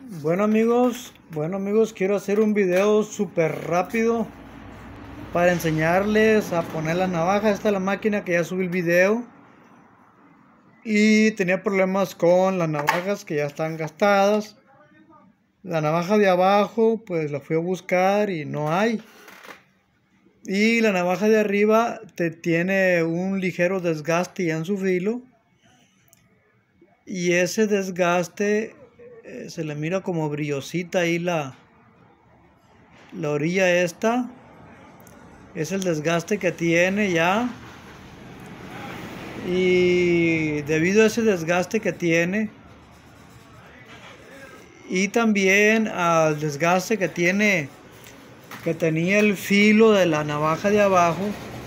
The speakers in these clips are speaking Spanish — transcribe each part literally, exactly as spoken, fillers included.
Bueno amigos, bueno amigos, quiero hacer un video súper rápido para enseñarles a poner la navaja. Esta es la máquina que ya subí el video y tenía problemas con las navajas que ya están gastadas. La navaja de abajo pues la fui a buscar y no hay, y la navaja de arriba te tiene un ligero desgaste ya en su filo, y ese desgaste eh, se le mira como brillosita ahí la la orilla esta. Es el desgaste que tiene ya, y debido a ese desgaste que tiene y también al desgaste que tiene que tenía el filo de la navaja de abajo,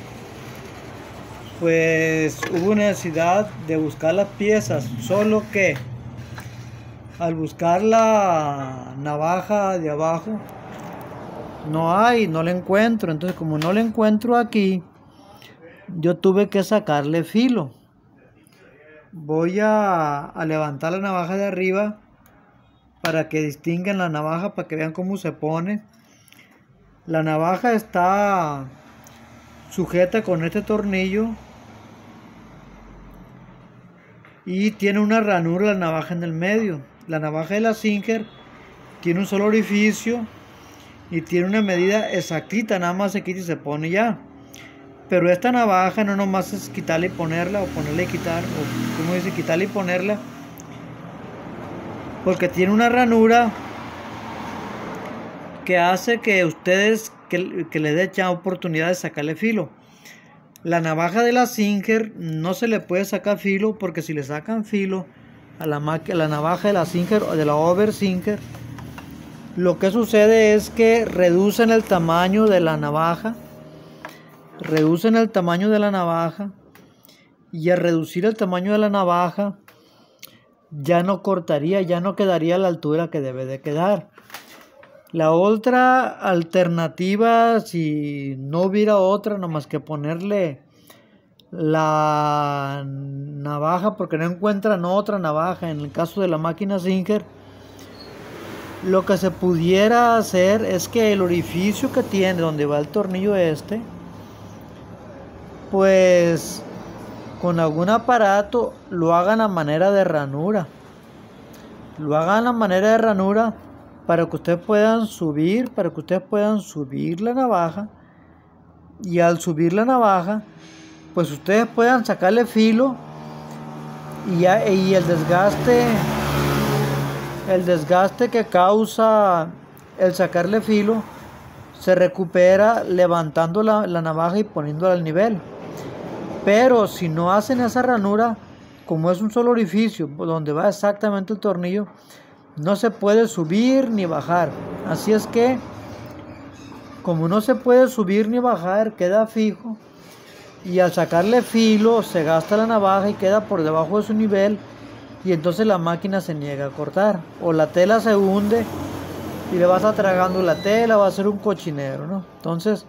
pues hubo necesidad de buscar las piezas. Solo que al buscar la navaja de abajo no hay, no la encuentro. Entonces, como no la encuentro aquí, yo tuve que sacarle filo. Voy a, a levantar la navaja de arriba para que distingan la navaja, para que vean cómo se pone. La navaja está sujeta con este tornillo y tiene una ranura la navaja en el medio. La navaja de la Singer tiene un solo orificio y tiene una medida exactita, nada más se quita y se pone ya. Pero esta navaja no nomás es quitarla y ponerla, o ponerla y quitar, o como dice, quitarla y ponerla, porque tiene una ranura que hace que ustedes, que, que les dé ya oportunidad de sacarle filo. La navaja de la Singer no se le puede sacar filo, porque si le sacan filo a la, a la navaja de la Singer o de la Over Singer, lo que sucede es que reducen el tamaño de la navaja, reducen el tamaño de la navaja, y al reducir el tamaño de la navaja ya no cortaría, ya no quedaría a la altura que debe de quedar. La otra alternativa, si no hubiera otra, nomás que ponerle la navaja, porque no encuentran otra navaja en el caso de la máquina Singer, lo que se pudiera hacer es que el orificio que tiene donde va el tornillo este, pues con algún aparato lo hagan a manera de ranura, lo hagan a manera de ranura para que ustedes puedan subir, para que ustedes puedan subir la navaja, y al subir la navaja, pues ustedes puedan sacarle filo, y, ya, y el desgaste, el desgaste que causa el sacarle filo se recupera levantando la, la navaja y poniéndola al nivel. Pero si no hacen esa ranura, como es un solo orificio donde va exactamente el tornillo, no se puede subir ni bajar. Así es que, como no se puede subir ni bajar, queda fijo, y al sacarle filo se gasta la navaja y queda por debajo de su nivel, y entonces la máquina se niega a cortar, o la tela se hunde y le va a estar tragando la tela, va a ser un cochinero, ¿no? Entonces,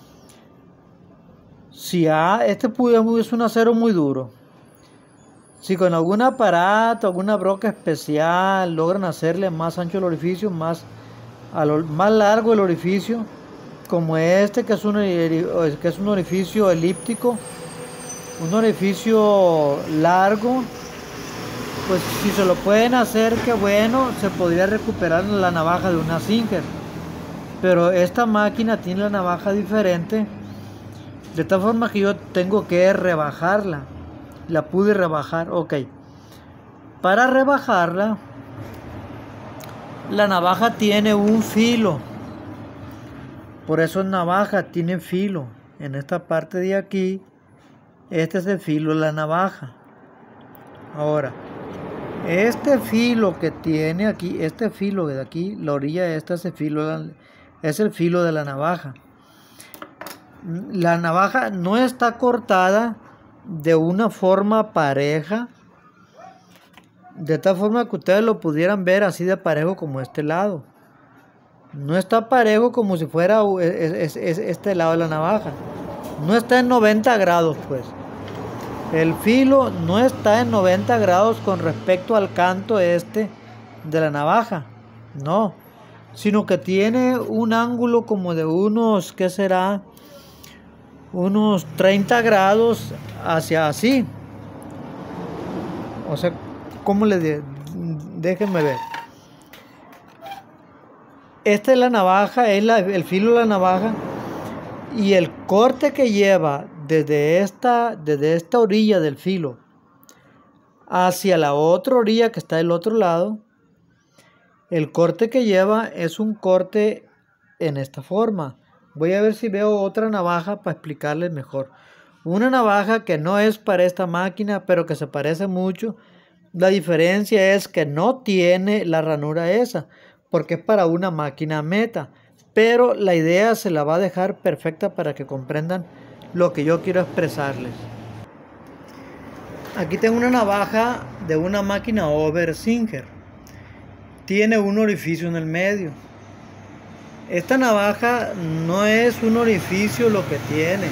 si ah, este es un acero muy duro, si con algún aparato, alguna broca especial logran hacerle más ancho el orificio, más, más largo el orificio, como este que es, un, que es un orificio elíptico, un orificio largo, pues si se lo pueden hacer, que bueno, se podría recuperar la navaja de una Singer. Pero esta máquina tiene la navaja diferente, de tal forma que yo tengo que rebajarla. La pude rebajar, ok. Para rebajarla, la navaja tiene un filo. Por eso es navaja, tiene filo. En esta parte de aquí, este es el filo de la navaja. Ahora, este filo que tiene aquí, este filo de aquí, la orilla esta, ese filo, es el filo de la navaja. La navaja no está cortada de una forma pareja, de tal forma que ustedes lo pudieran ver así de parejo como este lado. No está parejo como si fuera es, es, es este lado de la navaja. No está en noventa grados, pues. El filo no está en noventa grados con respecto al canto este de la navaja. no, sino que tiene un ángulo como de unos, ¿qué será? Unos treinta grados hacia así. O sea, ¿cómo le de? Déjenme ver. Esta es la navaja, es la, el filo de la navaja, y el corte que lleva desde esta, desde esta orilla del filo hacia la otra orilla que está del otro lado, el corte que lleva es un corte en esta forma. Voy a ver si veo otra navaja para explicarles mejor. Una navaja que no es para esta máquina, pero que se parece mucho. La diferencia es que no tiene la ranura esa, porque es para una máquina Meta. Pero la idea se la va a dejar perfecta para que comprendan lo que yo quiero expresarles. Aquí tengo una navaja de una máquina Over Singer. Tiene un orificio en el medio. Esta navaja no es un orificio lo que tiene.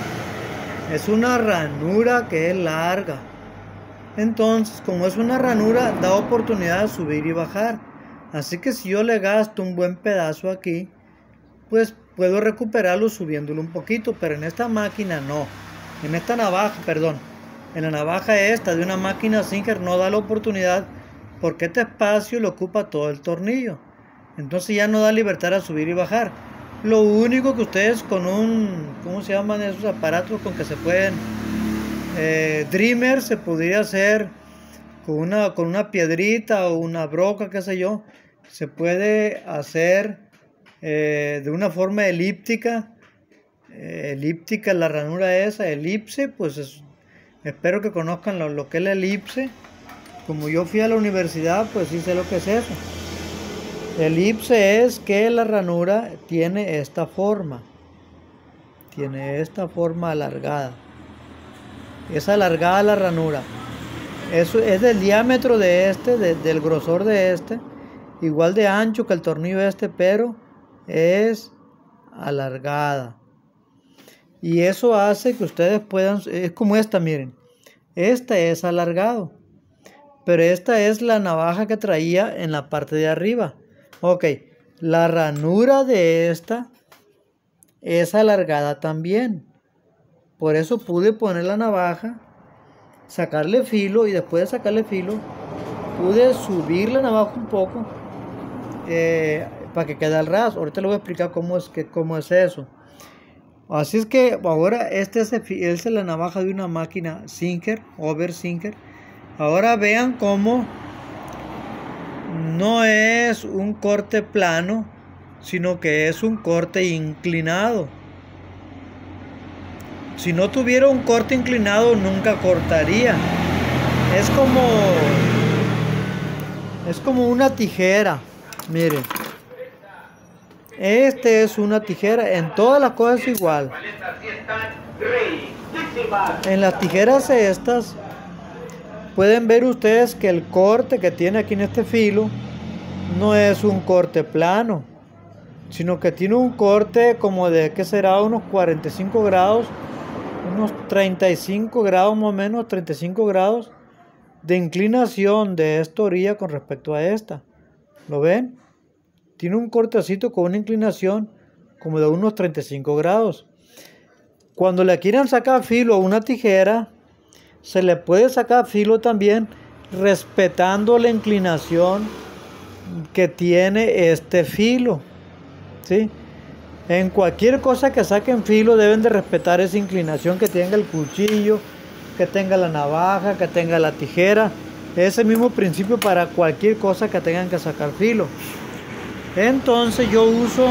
Es una ranura que es larga. Entonces, como es una ranura, da oportunidad de subir y bajar. Así que si yo le gasto un buen pedazo aquí, pues puedo recuperarlo subiéndolo un poquito. Pero en esta máquina no. En esta navaja, perdón. En la navaja esta de una máquina Singer no da la oportunidad, porque este espacio lo ocupa todo el tornillo. Entonces ya no da libertad a subir y bajar. Lo único que ustedes con un, ¿cómo se llaman esos aparatos con que se pueden? Eh, Dreamer se podría hacer con una, con una piedrita o una broca, qué sé yo. Se puede hacer eh, de una forma elíptica. Eh, elíptica la ranura esa, elipse, pues es, espero que conozcan lo, lo que es la elipse. Como yo fui a la universidad, pues sí sé lo que es eso. Elipse es que la ranura tiene esta forma. Tiene esta forma alargada. Es alargada la ranura. Eso es del diámetro de este, de, del grosor de este. Igual de ancho que el tornillo este, pero es alargada. Y eso hace que ustedes puedan, es como esta, miren. Esta es alargado. Pero esta es la navaja que traía en la parte de arriba. Ok, la ranura de esta es alargada también. Por eso pude poner la navaja, sacarle filo, y después de sacarle filo, pude subir la navaja un poco eh, para que quede al ras. Ahorita les voy a explicar cómo es, que, cómo es eso. Así es que ahora esta es, es la navaja de una máquina Singer, Over Singer. Ahora vean cómo no es un corte plano, sino que es un corte inclinado. Si no tuviera un corte inclinado, nunca cortaría. Es como, es como una tijera. Miren. Este es una tijera. En todas las cosas igual. En las tijeras estas, pueden ver ustedes que el corte que tiene aquí en este filo no es un corte plano, sino que tiene un corte como de, ¿qué será? Unos cuarenta y cinco grados, unos treinta y cinco grados más o menos, treinta y cinco grados de inclinación de esta orilla con respecto a esta. ¿Lo ven? Tiene un cortecito con una inclinación como de unos treinta y cinco grados. Cuando le quieran sacar filo a una tijera, se le puede sacar filo también respetando la inclinación que tiene este filo, ¿sí? En cualquier cosa que saquen filo deben de respetar esa inclinación que tenga el cuchillo, que tenga la navaja, que tenga la tijera. Ese mismo principio para cualquier cosa que tengan que sacar filo. Entonces yo uso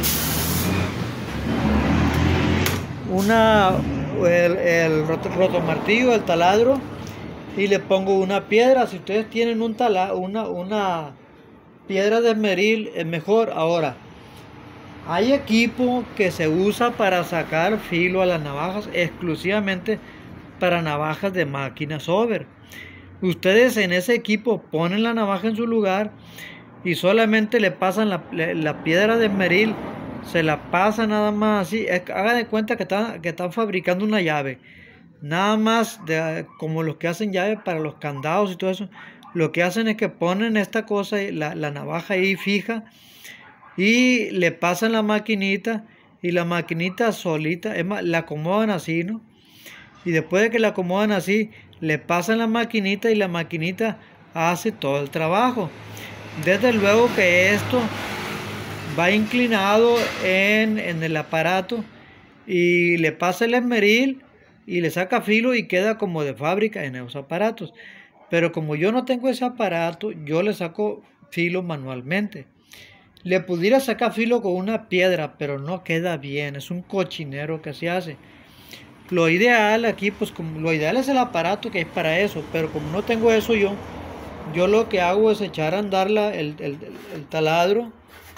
una el, el rotomartillo, el taladro, y le pongo una piedra. Si ustedes tienen un tala, una, una piedra de esmeril, es mejor. Ahora, hay equipo que se usa para sacar filo a las navajas, exclusivamente para navajas de máquinas Over. Ustedes en ese equipo ponen la navaja en su lugar y solamente le pasan la, la, la piedra de esmeril. Se la pasa nada más así. Hagan de cuenta que están, que están fabricando una llave. Nada más de, como los que hacen llaves para los candados y todo eso. lo que hacen es que ponen esta cosa, la, la navaja ahí fija, y le pasan la maquinita, y la maquinita solita, es más, la acomodan así, ¿no? Y después de que la acomodan así, le pasan la maquinita y la maquinita hace todo el trabajo. Desde luego que esto va inclinado en, en el aparato y le pasa el esmeril y le saca filo y queda como de fábrica en esos aparatos. Pero como yo no tengo ese aparato, yo le saco filo manualmente. Le pudiera sacar filo con una piedra, pero no queda bien, es un cochinero que se hace. Lo ideal aquí, pues como lo ideal es el aparato que es para eso, pero como no tengo eso yo, yo lo que hago es echar a andar la, el, el, el taladro.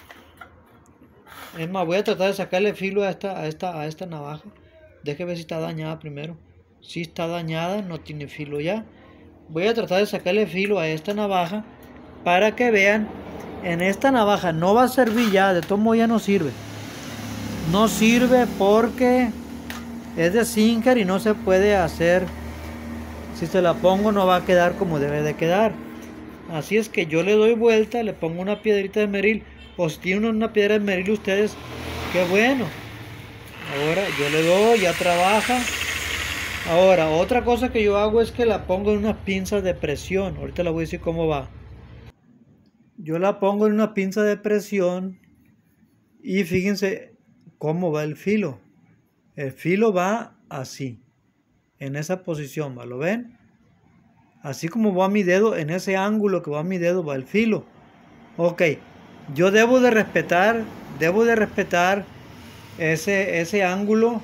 Es más, voy a tratar de sacarle filo a esta, a esta, a esta navaja. Deje ver si está dañada primero. Si está dañada, no tiene filo ya. Voy a tratar de sacarle filo a esta navaja para que vean. En esta navaja no va a servir ya, de todo modo ya no sirve. No sirve porque es de Singer y no se puede hacer. Si se la pongo no va a quedar como debe de quedar. Así es que yo le doy vuelta, le pongo una piedrita de esmeril. O si tienen una piedra de esmeril ustedes, qué bueno. Ahora yo le doy, ya trabaja. Ahora, otra cosa que yo hago es que la pongo en unas pinzas de presión. Ahorita les voy a decir cómo va. Yo la pongo en una pinza de presión y fíjense cómo va el filo. El filo va así, en esa posición, ¿va? ¿Lo ven? Así como va mi dedo, en ese ángulo que va mi dedo va el filo. Ok, yo debo de respetar, debo de respetar ese, ese ángulo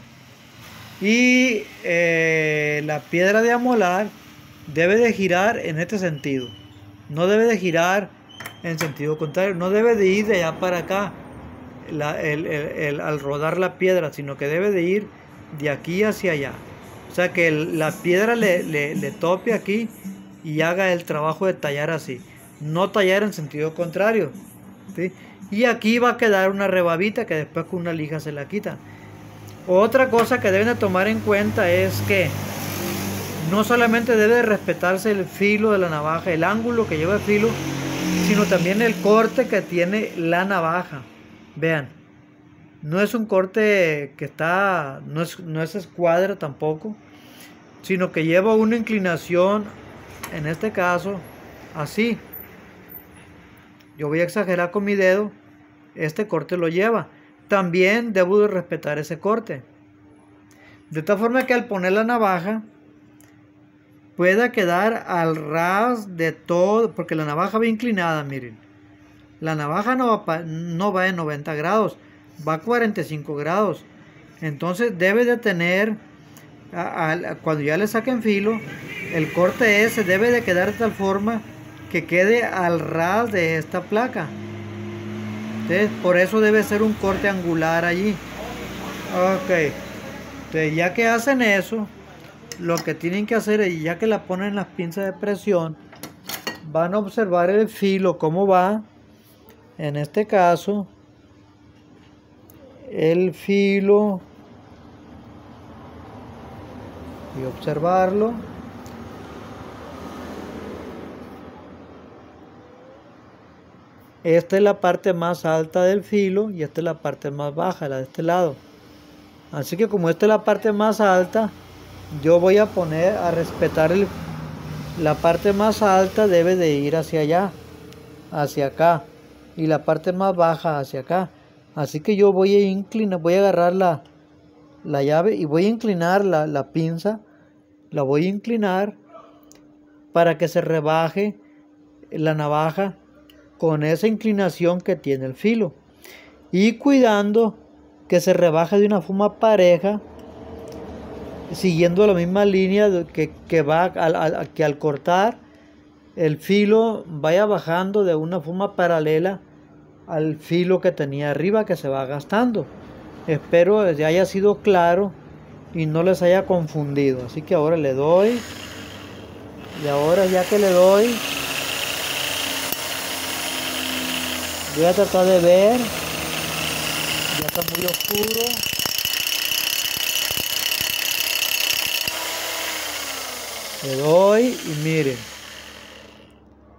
y eh, la piedra de amolar debe de girar en este sentido. No debe de girar en sentido contrario, no debe de ir de allá para acá la, el, el, el, al rodar la piedra, sino que debe de ir de aquí hacia allá. O sea que el, la piedra le, le, le tope aquí y haga el trabajo de tallar así. No tallar en sentido contrario, ¿sí? Y aquí va a quedar una rebabita que después con una lija se la quita. Otra cosa que deben de tomar en cuenta es que no solamente debe de respetarse el filo de la navaja, el ángulo que lleva el filo, sino también el corte que tiene la navaja. Vean, no es un corte que está, no es, no es escuadra tampoco, sino que lleva una inclinación, en este caso, así. Yo voy a exagerar con mi dedo, este corte lo lleva. También debo de respetar ese corte. De tal forma que al poner la navaja, pueda quedar al ras de todo, porque la navaja va inclinada, miren. La navaja no va, no va en noventa grados, va a cuarenta y cinco grados. Entonces debe de tener, a, a, cuando ya le saquen filo, el corte ese debe de quedar de tal forma que quede al ras de esta placa. Entonces, por eso debe ser un corte angular allí. Ok. Entonces, ya que hacen eso, lo que tienen que hacer es, ya que la ponen en las pinzas de presión, van a observar el filo, cómo va. En este caso, el filo, y observarlo. Esta es la parte más alta del filo y esta es la parte más baja, la de este lado. Así que como esta es la parte más alta, yo voy a poner a respetar el, la parte más alta debe de ir hacia allá, hacia acá, y la parte más baja hacia acá. Así que yo voy a inclinar, voy a agarrar la, la llave y voy a inclinar la, la pinza, la voy a inclinar para que se rebaje la navaja con esa inclinación que tiene el filo, y cuidando que se rebaje de una forma pareja, siguiendo la misma línea que, que va al, al, que al cortar el filo vaya bajando de una forma paralela al filo que tenía arriba, que se va gastando. Espero que haya sido claro y no les haya confundido. Así que ahora le doy, y ahora ya que le doy, voy a tratar de ver. Ya está muy oscuro. Le doy y miren.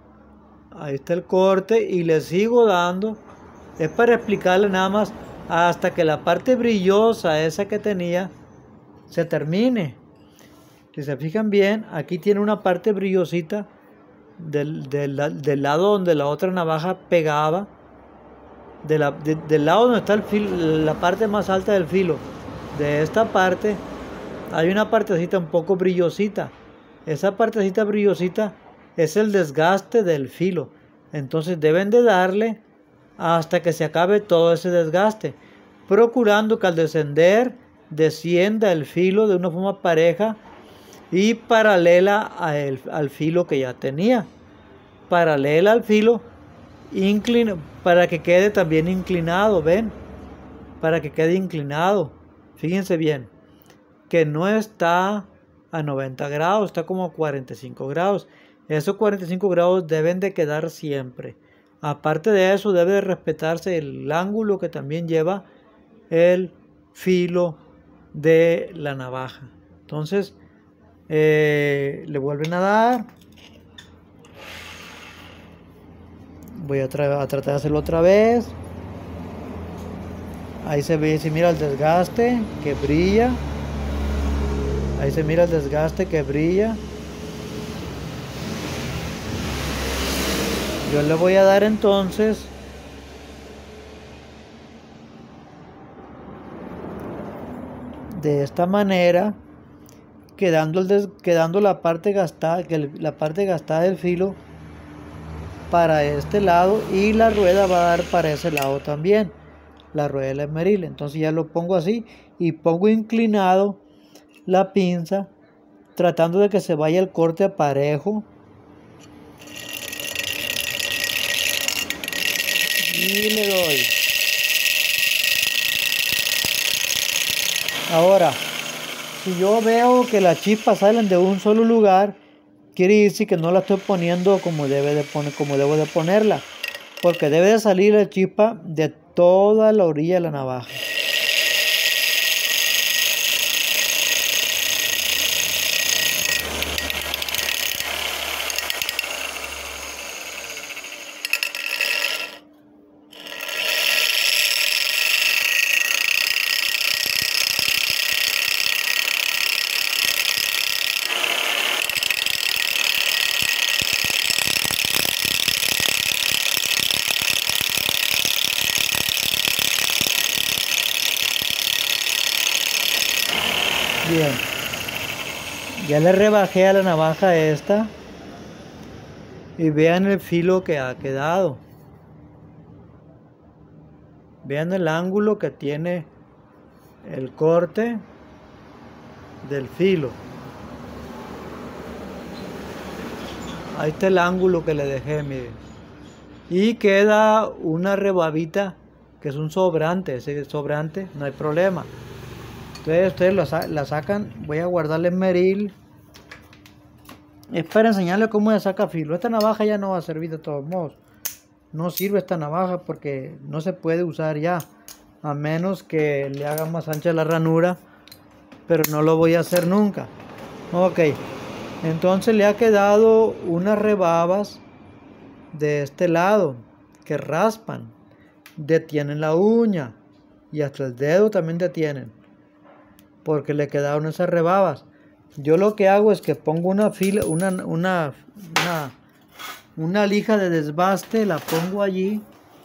ahí está el corte y le sigo dando. Es para explicarle nada más hasta que la parte brillosa esa que tenía se termine. Si se fijan bien, aquí tiene una parte brillosita del, del, del lado donde la otra navaja pegaba, de la, de, del lado donde está el filo, la parte más alta del filo. De esta parte hay una partecita un poco brillosita. Esa partecita brillosita es el desgaste del filo. Entonces deben de darle hasta que se acabe todo ese desgaste, procurando que al descender descienda el filo de una forma pareja y paralela a el, al filo que ya tenía, paralela al filo, inclina, para que quede también inclinado, ven, para que quede inclinado. Fíjense bien que no está a noventa grados, está como a cuarenta y cinco grados. Esos cuarenta y cinco grados deben de quedar siempre. Aparte de eso, debe de respetarse el ángulo que también lleva el filo de la navaja. Entonces, eh, le vuelven a dar. Voy a, tra a tratar de hacerlo otra vez. Ahí se ve, se mira el desgaste que brilla. Ahí se mira el desgaste que brilla. Yo le voy a dar entonces de esta manera, quedando, el des, quedando la parte gastada, que el, la parte gastada del filo para este lado, y la rueda va a dar para ese lado también, la rueda del esmeril. Entonces ya lo pongo así y pongo inclinado la pinza, tratando de que se vaya el corte parejo. Y le doy. Ahora, si yo veo que las chispas salen de un solo lugar, quiere decir que no la estoy poniendo como debe de poner, como debo de ponerla, porque debe de salir la chispa de toda la orilla de la navaja. Bien, ya le rebajé a la navaja esta y vean el filo que ha quedado. Vean el ángulo que tiene el corte del filo. Ahí está el ángulo que le dejé, miren. Y queda una rebabita que es un sobrante. Ese sobrante no hay problema. Entonces ustedes la, sa la sacan. Voy a guardarle esmeril. Es para enseñarles cómo se saca filo. Esta navaja ya no va a servir de todos modos. No sirve esta navaja porque no se puede usar ya, a menos que le haga más ancha la ranura, pero no lo voy a hacer nunca. Ok, entonces le ha quedado unas rebabas de este lado que raspan, detienen la uña y hasta el dedo también detienen, porque le quedaron esas rebabas. Yo lo que hago es que pongo una fila, una, una, una, una lija de desbaste, la pongo allí.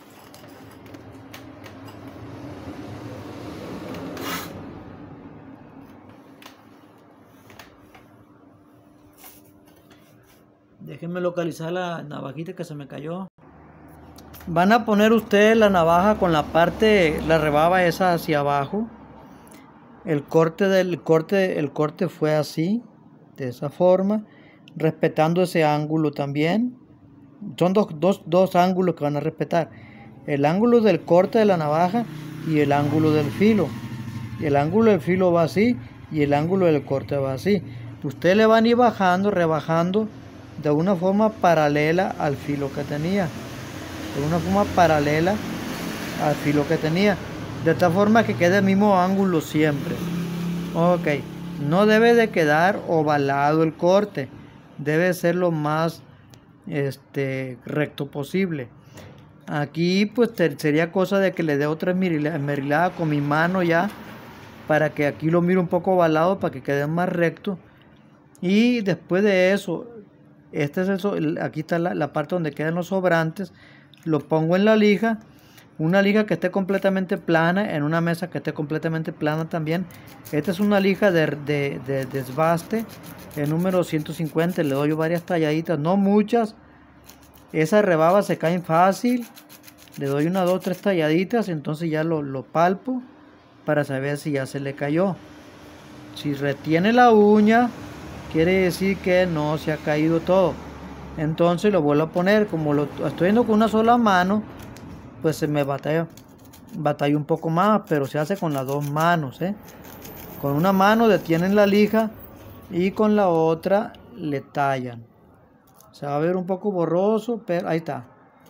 Déjenme localizar la navajita que se me cayó. Van a poner ustedes la navaja con la parte, la rebaba esa hacia abajo. El corte del corte, el corte fue así, de esa forma, respetando ese ángulo también. Son dos, dos, dos ángulos que van a respetar: el ángulo del corte de la navaja y el ángulo del filo. El ángulo del filo va así y el ángulo del corte va así. Ustedes le van a ir bajando, rebajando de una forma paralela al filo que tenía. De una forma paralela al filo que tenía. De tal forma que quede el mismo ángulo siempre. Ok, no debe de quedar ovalado el corte. Debe ser lo más este, recto posible. Aquí pues te, sería cosa de que le dé otra esmerilada con mi mano ya, para que aquí lo mire un poco ovalado, para que quede más recto. Y después de eso, este es el, aquí está la, la parte donde quedan los sobrantes. Lo pongo en la lija, una lija que esté completamente plana, en una mesa que esté completamente plana también. Esta es una lija de, de, de desbaste, el número ciento cincuenta. Le doy varias talladitas, no muchas. Esas rebabas se caen fácil. Le doy una, dos, tres talladitas, entonces ya lo, lo palpo para saber si ya se le cayó. Si retiene la uña, quiere decir que no se ha caído todo. Entonces lo vuelvo a poner. Como lo estoy haciendo con una sola mano, pues se me batalla, batalla un poco más, pero se hace con las dos manos, ¿eh? Con una mano detienen la lija y con la otra le tallan. Se va a ver un poco borroso, pero ahí está.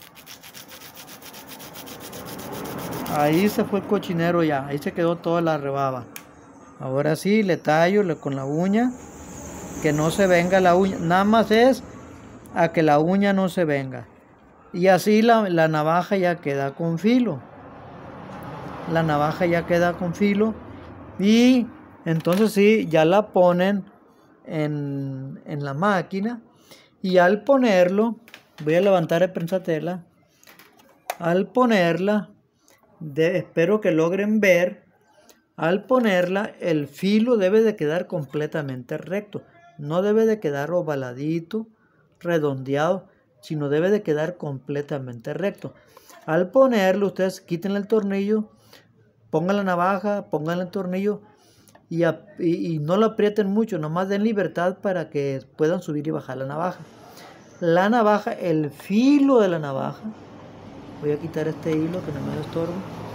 Ahí se fue el cochinero ya, ahí se quedó toda la rebaba. Ahora sí, le tallo le, con la uña, que no se venga la uña. Nada más es a que la uña no se venga. Y así la, la navaja ya queda con filo. La navaja ya queda con filo. Y entonces sí, ya la ponen en, en la máquina. Y al ponerlo, voy a levantar el prensatela. Al ponerla, de, espero que logren ver, al ponerla el filo debe de quedar completamente recto. No debe de quedar ovaladito, redondeado, sino debe de quedar completamente recto. Al ponerlo, ustedes quiten el tornillo, pongan la navaja, pongan el tornillo y, a, y, y no lo aprieten mucho, nomás den libertad para que puedan subir y bajar la navaja. La navaja, el filo de la navaja, voy a quitar este hilo que no me lo estorbo.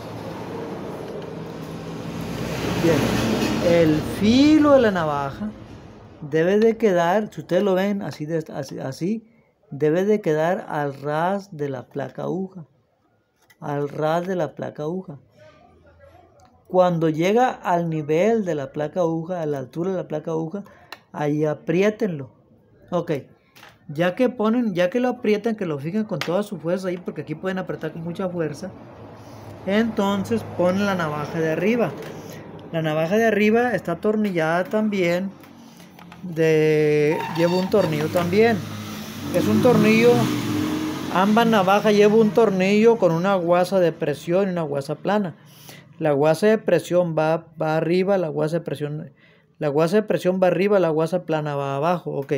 Bien, el filo de la navaja debe de quedar, si ustedes lo ven así, de, así, así, debe de quedar al ras de la placa aguja, al ras de la placa aguja. Cuando llega al nivel de la placa aguja, a la altura de la placa aguja, ahí apriétenlo. Ok, ya que ponen, ya que lo aprietan, que lo fijan con toda su fuerza ahí, porque aquí pueden apretar con mucha fuerza. Entonces ponen la navaja de arriba. La navaja de arriba está atornillada también. De, lleva un tornillo también. Es un tornillo. Ambas navajas llevan un tornillo con una guasa de presión y una guasa plana. La guasa de presión va, va arriba, la guasa de presión, la guasa de presión va arriba, la guasa plana va abajo. Ok.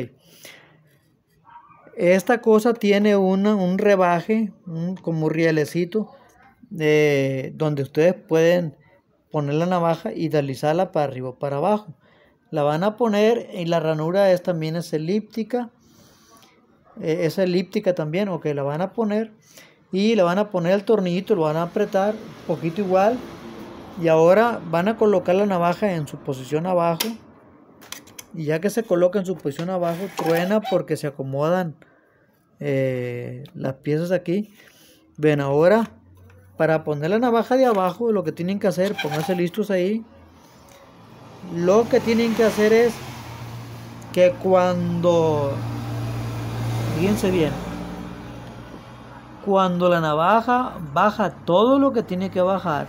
Esta cosa tiene una, un rebaje, un, como un rielecito, eh, donde ustedes pueden poner la navaja y deslizarla para arriba o para abajo. La van a poner y la ranura es, también es elíptica. Eh, es elíptica también, ok, la van a poner y le van a poner el tornillito, lo van a apretar un poquito igual. Y ahora van a colocar la navaja en su posición abajo. Y ya que se coloca en su posición abajo, truena porque se acomodan eh, las piezas aquí. Ven, ahora para poner la navaja de abajo, lo que tienen que hacer, pónganse listos ahí. Lo que tienen que hacer es que cuando, fíjense bien, cuando la navaja baja todo lo que tiene que bajar,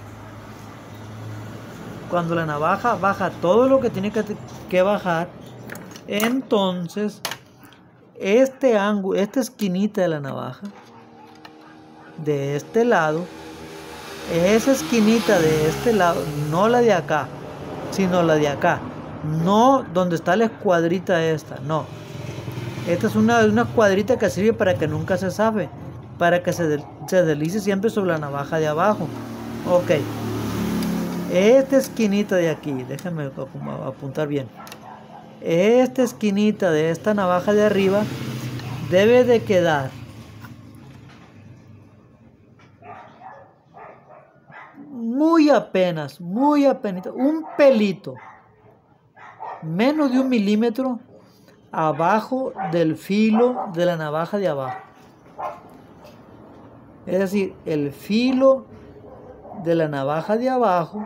cuando la navaja baja todo lo que tiene que, que bajar, entonces este ángulo, esta esquinita de la navaja, de este lado, esa esquinita de este lado, no la de acá, sino la de acá, no donde está la escuadrita esta, no. Esta es una, una cuadrita que sirve para que nunca se zafe, para que se, de, se deslice siempre sobre la navaja de abajo. Ok. Esta esquinita de aquí, déjenme apuntar bien. Esta esquinita de esta navaja de arriba debe de quedar muy apenas, muy apenas, un pelito, menos de un milímetro abajo del filo de la navaja de abajo. Es decir, el filo de la navaja de abajo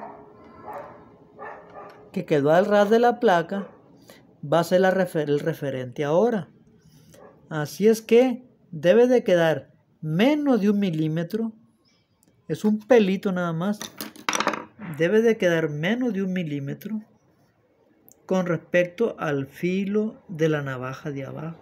que quedó al ras de la placa va a ser la refer el referente ahora. Así es que debe de quedar menos de un milímetro. Es un pelito nada más. Debe de quedar menos de un milímetro con respecto al filo de la navaja de abajo.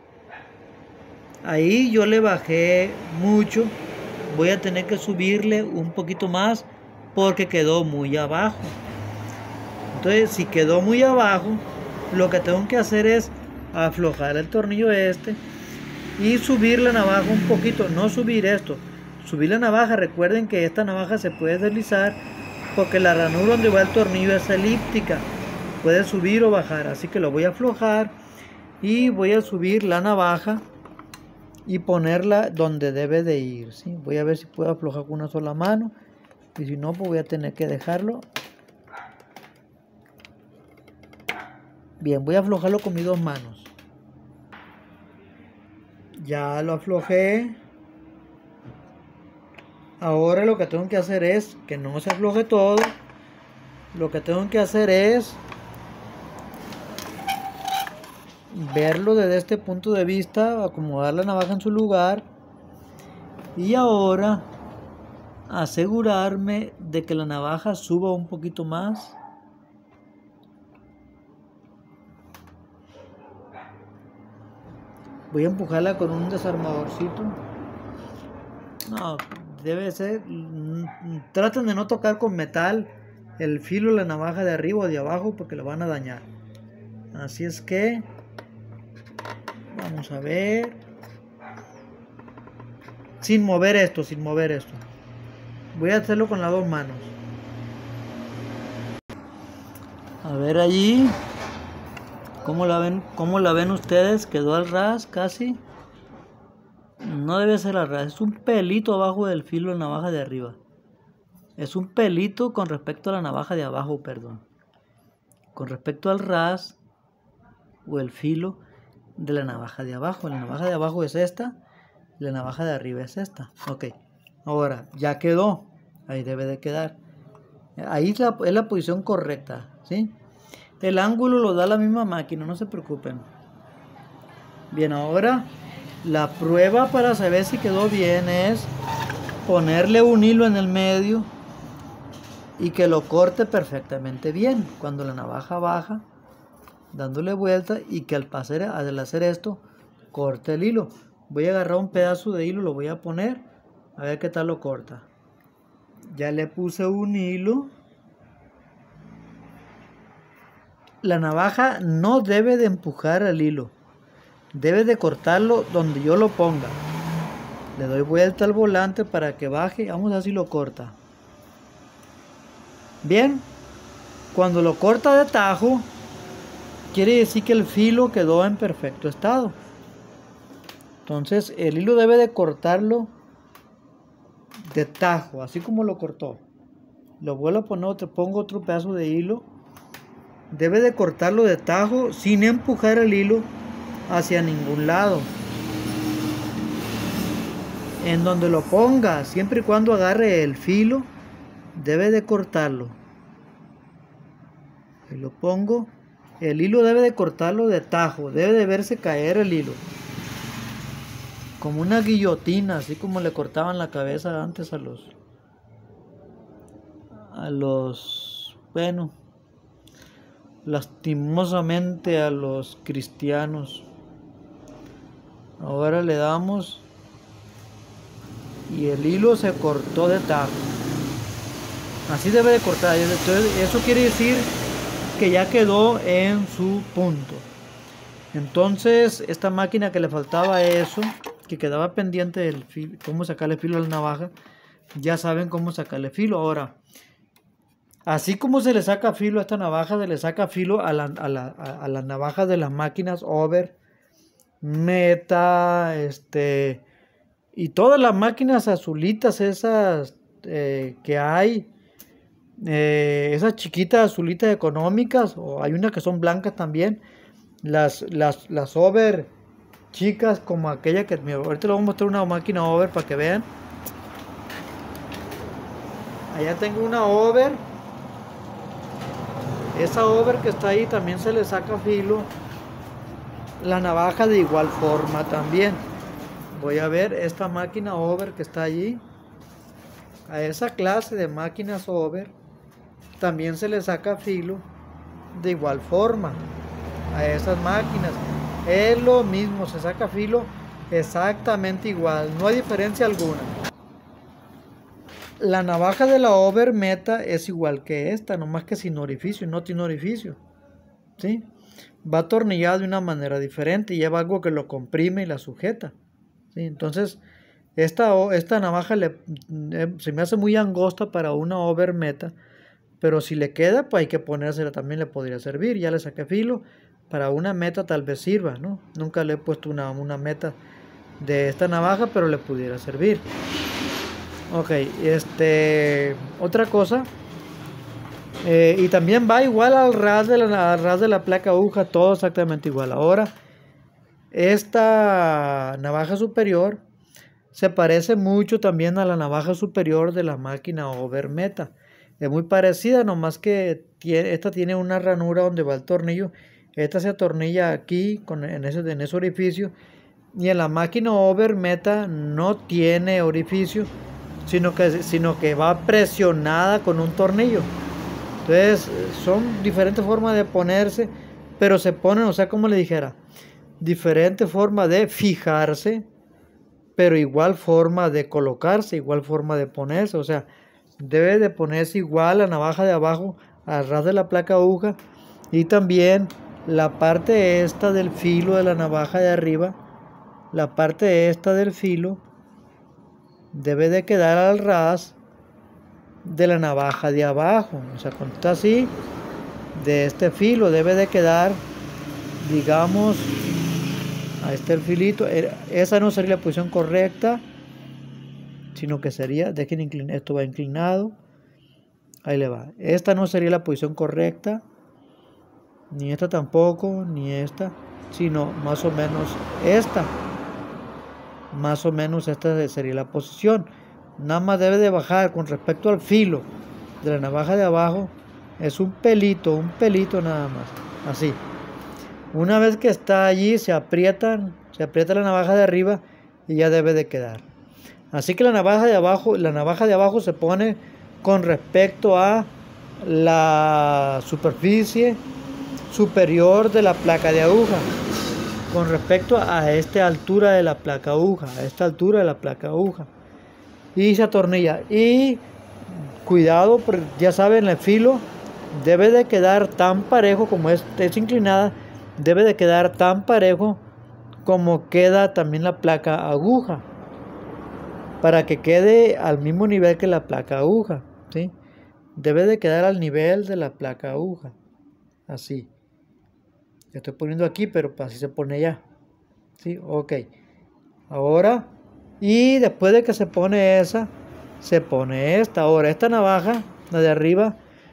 Ahí yo le bajé mucho. Voy a tener que subirle un poquito más porque quedó muy abajo. Entonces, si quedó muy abajo, lo que tengo que hacer es aflojar el tornillo este y subir la navaja un poquito. No subir esto, subir la navaja. Recuerden que esta navaja se puede deslizar porque la ranura donde va el tornillo es elíptica. Puede subir o bajar, así que lo voy a aflojar y voy a subir la navaja y ponerla donde debe de ir, ¿sí? Voy a ver si puedo aflojar con una sola mano y si no, pues voy a tener que dejarlo. Bien, voy a aflojarlo con mis dos manos. Ya lo aflojé. Ahora lo que tengo que hacer es que no se afloje todo. Lo que tengo que hacer es verlo desde este punto de vista, acomodar la navaja en su lugar y ahora asegurarme de que la navaja suba un poquito más. Voy a empujarla con un desarmadorcito. No, debe ser. Traten de no tocar con metal el filo de la navaja de arriba o de abajo porque lo van a dañar. Así es que vamos a ver. Sin mover esto, sin mover esto. Voy a hacerlo con las dos manos. A ver allí. ¿Cómo la ven? ¿Cómo la ven ustedes? Quedó al ras casi. No debe ser al ras. Es un pelito abajo del filo de la navaja de arriba. Es un pelito con respecto a la navaja de abajo, perdón. Con respecto al ras o el filo de la navaja de abajo. La navaja de abajo es esta. La navaja de arriba es esta. Ok. Ahora, ya quedó. Ahí debe de quedar. Ahí es la, es la posición correcta, ¿sí? El ángulo lo da la misma máquina, no se preocupen. Bien, ahora la prueba para saber si quedó bien es ponerle un hilo en el medio y que lo corte perfectamente bien. Cuando la navaja baja, dándole vuelta y que al, pasar, al hacer esto, corte el hilo. Voy a agarrar un pedazo de hilo, lo voy a poner, a ver qué tal lo corta. Ya le puse un hilo. La navaja no debe de empujar al hilo, debe de cortarlo donde yo lo ponga. Le doy vuelta al volante para que baje, vamos a ver si lo corta. Bien, cuando lo corta de tajo, quiere decir que el filo quedó en perfecto estado. Entonces el hilo debe de cortarlo de tajo, así como lo cortó. Lo vuelvo a poner, otro, pongo otro pedazo de hilo. Debe de cortarlo de tajo sin empujar el hilo hacia ningún lado. En donde lo ponga, siempre y cuando agarre el filo, debe de cortarlo. Ahí lo pongo. El hilo debe de cortarlo de tajo, debe de verse caer el hilo. Como una guillotina, así como le cortaban la cabeza antes a los... A los... Bueno... lastimosamente a los cristianos. Ahora le damos y el hilo se cortó de tajo. Así debe de cortar. Entonces, eso quiere decir que ya quedó en su punto. Entonces esta máquina que le faltaba eso, que quedaba pendiente del filo, cómo sacarle filo a la navaja, ya saben cómo sacarle filo. Ahora, así como se le saca filo a esta navaja, se le saca filo a, la, a, la, a, a las navajas de las máquinas Over, Meta, este, y todas las máquinas azulitas esas eh, que hay, eh, esas chiquitas azulitas económicas, o hay unas que son blancas también, las, las, las Over chicas como aquella que, ahorita les voy a mostrar una máquina Over para que vean. Allá tengo una Over. Esa Over que está ahí también se le saca filo. La navaja de igual forma también. voy a ver esta máquina over que está allí. A esa clase de máquinas over también se le saca filo de igual forma. A esas máquinas es lo mismo, se saca filo exactamente igual, no hay diferencia alguna. La navaja de la over meta es igual que esta, nomás que sin orificio, no tiene orificio, ¿sí? Va atornillada de una manera diferente y lleva algo que lo comprime y la sujeta, ¿sí? Entonces esta, esta navaja le, eh, se me hace muy angosta para una over meta, pero si le queda, pues hay que ponérsela, también le podría servir. Ya le saqué filo, para una meta tal vez sirva, ¿no? Nunca le he puesto una, una meta de esta navaja, pero le pudiera servir. Ok, este, otra cosa, eh, y también va igual al ras de la, al ras de la placa aguja, todo exactamente igual. Ahora, esta navaja superior se parece mucho también a la navaja superior de la máquina over meta. Es muy parecida, nomás que tiene, esta tiene una ranura donde va el tornillo. Esta se atornilla aquí, con, en, ese, en ese orificio. Y en la máquina over meta no tiene orificio, sino que, sino que va presionada con un tornillo. Entonces son diferentes formas de ponerse, pero se ponen, o sea, como le dijera, diferente forma de fijarse, pero igual forma de colocarse, igual forma de ponerse. O sea, debe de ponerse igual la navaja de abajo al ras de la placa aguja, y también la parte esta del filo de la navaja de arriba, la parte esta del filo debe de quedar al ras de la navaja de abajo. O sea, cuando está así, de este filo debe de quedar, digamos, ahí está el filito. Esa no sería la posición correcta, sino que sería, dejen inclinar, esto va inclinado, ahí le va. Esta no sería la posición correcta, ni esta tampoco, ni esta, sino más o menos esta. Más o menos esta sería la posición. Nada más debe de bajar con respecto al filo de la navaja de abajo, es un pelito, un pelito nada más, así. Una vez que está allí, se aprietan, se aprieta la navaja de arriba y ya debe de quedar. Así que la navaja de abajo, la navaja de abajo se pone con respecto a la superficie superior de la placa de aguja, con respecto a esta altura de la placa aguja, a esta altura de la placa aguja, y se atornilla. Y cuidado, ya saben, el filo debe de quedar tan parejo, como es, es inclinada, debe de quedar tan parejo como queda también la placa aguja, para que quede al mismo nivel que la placa aguja, ¿sí? Debe de quedar al nivel de la placa aguja, así. Estoy poniendo aquí, pero así se pone ya, ¿sí? Ok. Ahora, y después de que se pone esa, se pone esta. Ahora, esta navaja, la de arriba,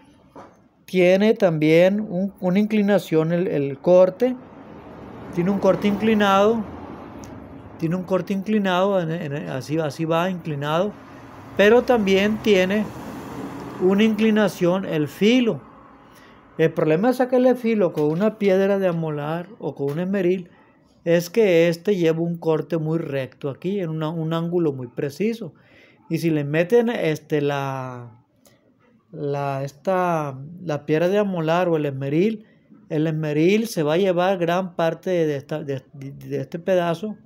tiene también un, una inclinación, el, el corte, tiene un corte inclinado, tiene un corte inclinado, en, en, así, así va, inclinado, pero también tiene una inclinación el filo. El problema de sacarle filo con una piedra de amolar o con un esmeril es que este lleva un corte muy recto aquí, en una, un ángulo muy preciso. Y si le meten este, la, la, esta, la piedra de amolar o el esmeril, el esmeril se va a llevar gran parte de, esta, de, de este pedazo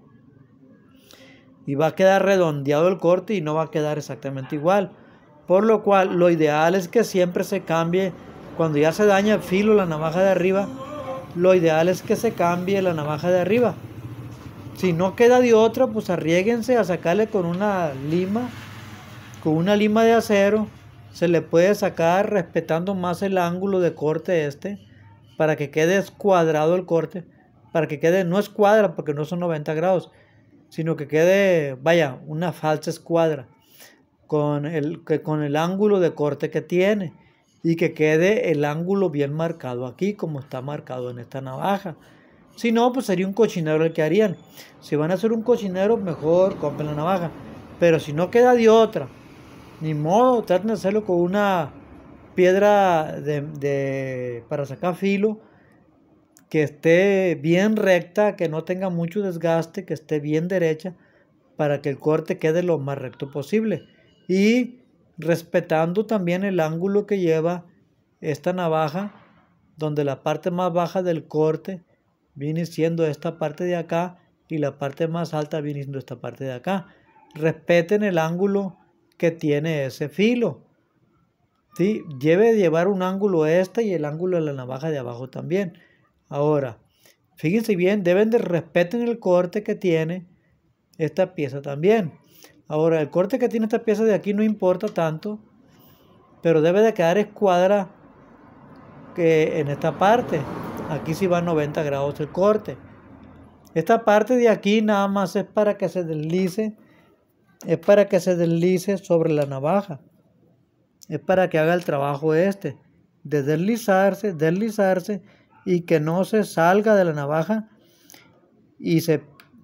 y va a quedar redondeado el corte y no va a quedar exactamente igual. Por lo cual, lo ideal es que siempre se cambie. Cuando ya se daña el filo, la navaja de arriba, lo ideal es que se cambie la navaja de arriba. Si no queda de otra, pues arriéguense a sacarle con una lima, con una lima de acero. Se le puede sacar respetando más el ángulo de corte este, para que quede escuadrado el corte, para que quede, no escuadra porque no son noventa grados, sino que quede, vaya, una falsa escuadra, con el, que, con el ángulo de corte que tiene. Y que quede el ángulo bien marcado aquí, como está marcado en esta navaja. Si no, pues sería un cochinero el que harían. Si van a hacer un cochinero, mejor compren la navaja. Pero si no queda de otra, ni modo, traten de hacerlo con una piedra de, de, para sacar filo, que esté bien recta, que no tenga mucho desgaste, que esté bien derecha, para que el corte quede lo más recto posible y respetando también el ángulo que lleva esta navaja, donde la parte más baja del corte viene siendo esta parte de acá y la parte más alta viene siendo esta parte de acá. Respeten el ángulo que tiene ese filo, ¿sí? Debe llevar un ángulo este y el ángulo de la navaja de abajo también. Ahora, fíjense bien, deben de respeten el corte que tiene esta pieza también. Ahora, el corte que tiene esta pieza de aquí no importa tanto, pero debe de quedar escuadra que en esta parte. Aquí sí va a noventa grados el corte. Esta parte de aquí nada más es para que se deslice, es para que se deslice sobre la navaja. Es para que haga el trabajo este, de deslizarse, deslizarse y que no se salga de la navaja y se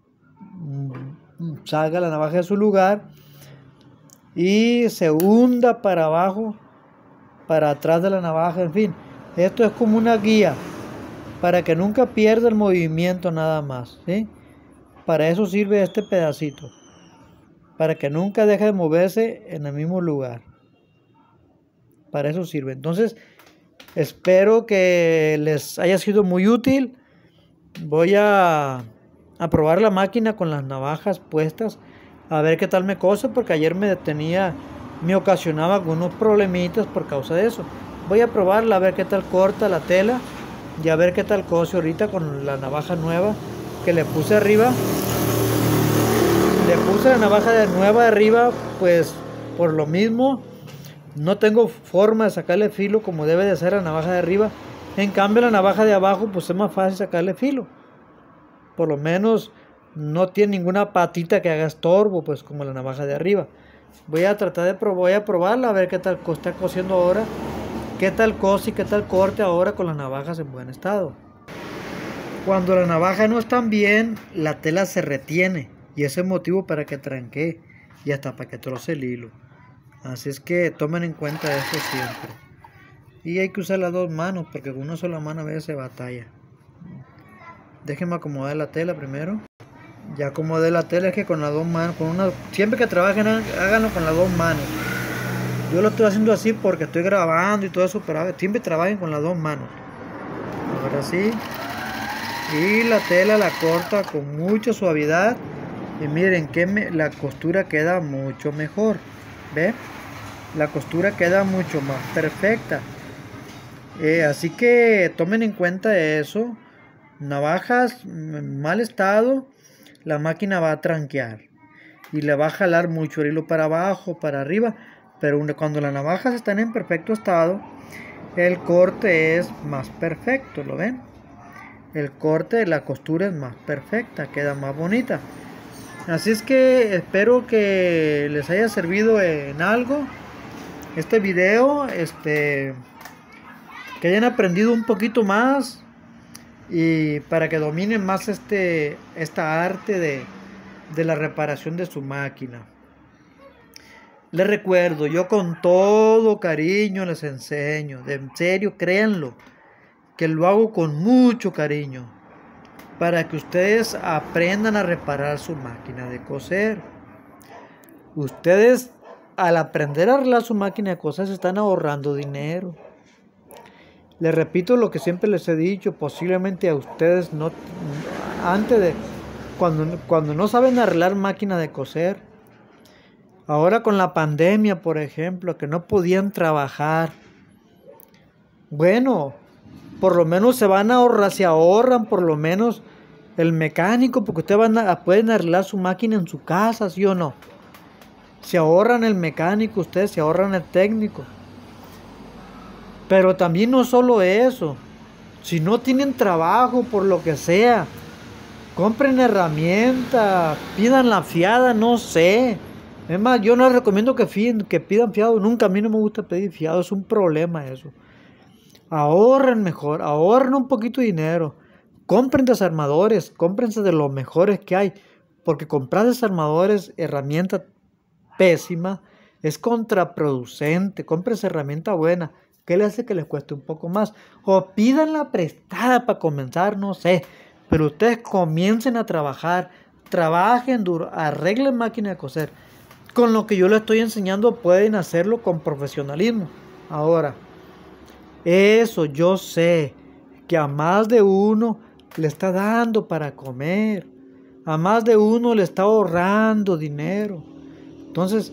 salga la navaja de su lugar y se hunda para abajo, para atrás de la navaja, en fin. Esto es como una guía para que nunca pierda el movimiento nada más, ¿sí? Para eso sirve este pedacito, para que nunca deje de moverse en el mismo lugar. Para eso sirve. Entonces, espero que les haya sido muy útil. Voy a, a probar la máquina con las navajas puestas, a ver qué tal me cose, porque ayer me detenía, me ocasionaba algunos problemitas por causa de eso. Voy a probarla, a ver qué tal corta la tela y a ver qué tal cose ahorita con la navaja nueva que le puse arriba. Le puse la navaja de nueva arriba, pues por lo mismo no tengo forma de sacarle filo como debe de ser la navaja de arriba. En cambio la navaja de abajo pues es más fácil sacarle filo. Por lo menos no tiene ninguna patita que haga estorbo, pues como la navaja de arriba. Voy a tratar de probar, voy a probarla a ver qué tal está cosiendo ahora. Qué tal cose y qué tal corte ahora con las navajas en buen estado. Cuando la navaja no está bien, la tela se retiene. Y ese es motivo para que tranque y hasta para que troce el hilo. Así es que tomen en cuenta esto siempre. Y hay que usar las dos manos porque con una sola mano a veces se batalla. Déjenme acomodar la tela primero. Ya acomodé la tela, es que con las dos manos, con una, siempre que trabajen háganlo con las dos manos. Yo lo estoy haciendo así porque estoy grabando y todo eso, pero siempre trabajen con las dos manos. Ahora sí. Y la tela la corta con mucha suavidad. Y miren que me, la costura queda mucho mejor. ¿Ve? La costura queda mucho más perfecta. Eh, así que tomen en cuenta eso. Navajas en mal estado, la máquina va a tranquear. Y le va a jalar mucho el hilo para abajo, para arriba. Pero cuando las navajas están en perfecto estado, el corte es más perfecto, ¿lo ven? El corte, la costura es más perfecta, queda más bonita. Así es que espero que les haya servido en algo este video, este, que hayan aprendido un poquito más y para que dominen más este, esta arte de, de la reparación de su máquina. Les recuerdo, yo con todo cariño les enseño, de en serio, créanlo, que lo hago con mucho cariño, para que ustedes aprendan a reparar su máquina de coser. Ustedes, al aprender a arreglar su máquina de coser, se están ahorrando dinero. Les repito lo que siempre les he dicho, posiblemente a ustedes no, antes de, cuando, cuando no saben arreglar máquina de coser, ahora con la pandemia, por ejemplo, que no podían trabajar. Bueno, por lo menos se van a ahorrar, se ahorran por lo menos el mecánico, porque ustedes van a, pueden arreglar su máquina en su casa, ¿sí o no? Se ahorran el mecánico, ustedes se ahorran el técnico. Pero también no solo eso. Si no tienen trabajo, por lo que sea, compren herramientas, pidan la fiada, no sé. Es más, yo no les recomiendo que, fíen, que pidan fiado. Nunca, a mí no me gusta pedir fiado. Es un problema eso. Ahorren mejor. Ahorren un poquito de dinero. Compren desarmadores. Cómprense de los mejores que hay. Porque comprar desarmadores, herramienta pésima, es contraproducente. Cómprense herramienta buena. ¿Qué le hace que les cueste un poco más? O pídanla prestada para comenzar, no sé. Pero ustedes comiencen a trabajar. trabajen duro, arreglen máquina de coser. Con lo que yo les estoy enseñando pueden hacerlo con profesionalismo. Ahora, eso yo sé que a más de uno le está dando para comer. A más de uno le está ahorrando dinero. Entonces,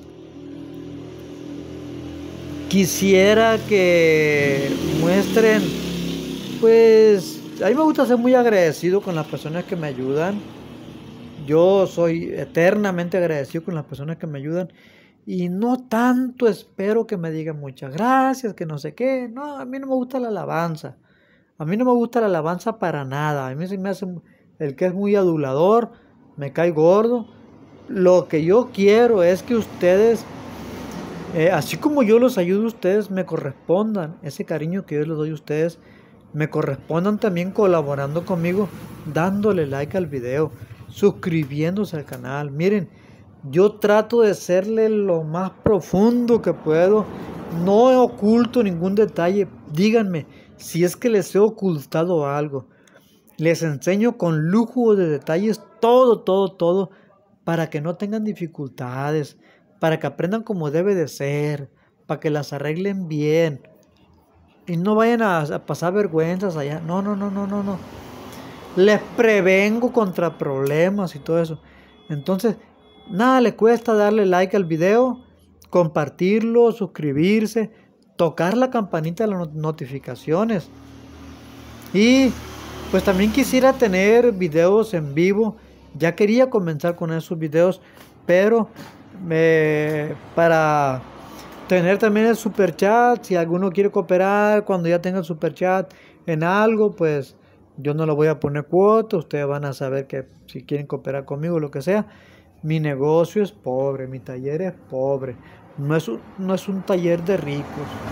quisiera que muestren, pues, a mí me gusta ser muy agradecido con las personas que me ayudan. Yo soy eternamente agradecido con las personas que me ayudan. Y no tanto espero que me digan muchas gracias, que no sé qué. No, a mí no me gusta la alabanza. A mí no me gusta la alabanza para nada. A mí se me hace el que es muy adulador, me cae gordo. Lo que yo quiero es que ustedes, eh, así como yo los ayudo a ustedes, me correspondan. Ese cariño que yo les doy a ustedes, me correspondan también colaborando conmigo, dándole like al video, suscribiéndose al canal. Miren, yo trato de serle lo más profundo que puedo. No he oculto ningún detalle. Díganme si es que les he ocultado algo. Les enseño con lujo de detalles todo, todo, todo, para que no tengan dificultades, para que aprendan como debe de ser, para que las arreglen bien y no vayan a, a pasar vergüenzas allá. No, no, no, no, no, no. Les prevengo contra problemas y todo eso. Entonces, nada le cuesta darle like al video, compartirlo, suscribirse, tocar la campanita de las notificaciones. Y pues también quisiera tener videos en vivo. Ya quería comenzar con esos videos, pero eh, para tener también el super chat, si alguno quiere cooperar, cuando ya tenga el super chat en algo, pues yo no lo voy a poner cuota. Ustedes van a saber que si quieren cooperar conmigo, lo que sea. Mi negocio es pobre, mi taller es pobre. No es un, no es un taller de ricos,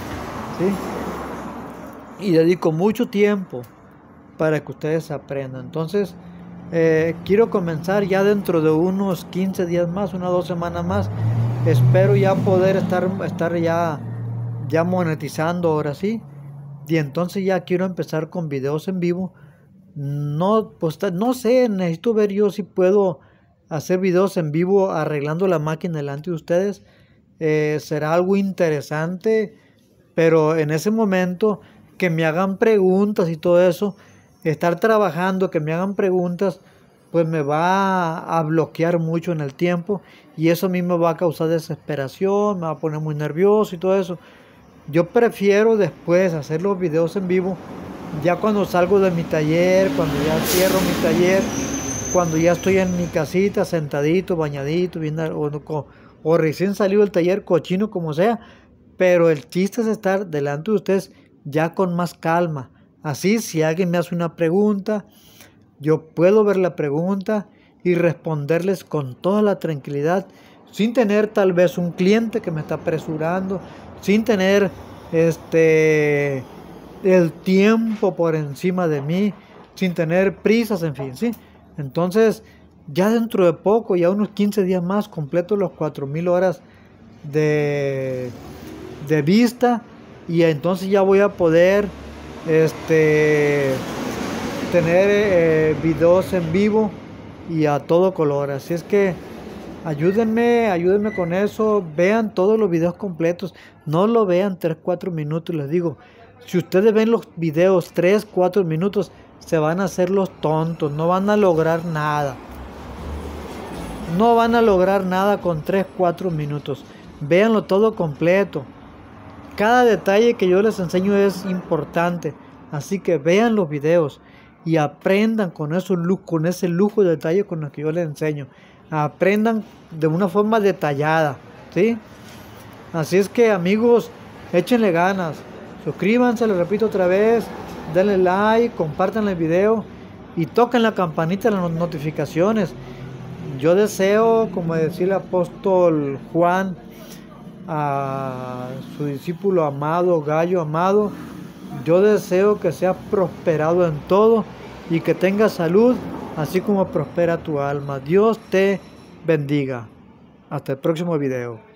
¿sí? Y dedico mucho tiempo para que ustedes aprendan. Entonces, eh, quiero comenzar ya dentro de unos quince días más, unas dos semanas más. Espero ya poder estar, estar ya, ya monetizando ahora sí. Y entonces ya quiero empezar con videos en vivo. No, pues, no sé, necesito ver yo si puedo hacer videos en vivo arreglando la máquina delante de ustedes. Eh, será algo interesante, pero en ese momento que me hagan preguntas y todo eso, estar trabajando, que me hagan preguntas, pues me va a bloquear mucho en el tiempo y eso a mí me va a causar desesperación, me va a poner muy nervioso y todo eso. Yo prefiero después hacer los videos en vivo ya cuando salgo de mi taller, cuando ya cierro mi taller, cuando ya estoy en mi casita sentadito, bañadito, bien, o, o recién salido del taller, cochino como sea, pero el chiste es estar delante de ustedes ya con más calma. Así, si alguien me hace una pregunta, yo puedo ver la pregunta y responderles con toda la tranquilidad, sin tener tal vez un cliente que me está apresurando, sin tener este el tiempo por encima de mí, sin tener prisas, en fin, ¿sí? Entonces, ya dentro de poco, ya unos quince días más, completo los cuatro mil horas de, de vista, y entonces ya voy a poder este tener eh, videos en vivo y a todo color. Así es que ayúdenme, ayúdenme con eso. Vean todos los videos completos, no lo vean tres, cuatro minutos. Les digo, si ustedes ven los videos tres, cuatro minutos, se van a hacer los tontos, no van a lograr nada. No van a lograr nada con tres, cuatro minutos. Véanlo todo completo. Cada detalle que yo les enseño es importante. Así que vean los videos y aprendan con, eso, con ese lujo de detalle con el que yo les enseño. Aprendan de una forma detallada, ¿sí? Así es que, amigos, échenle ganas. Suscríbanse, les repito otra vez. Denle like, compartan el video y toquen la campanita de las notificaciones. Yo deseo, como decía el apóstol Juan a su discípulo amado, Gallo amado, yo deseo que seas prosperado en todo y que tengas salud, así como prospera tu alma. Dios te bendiga. Hasta el próximo video.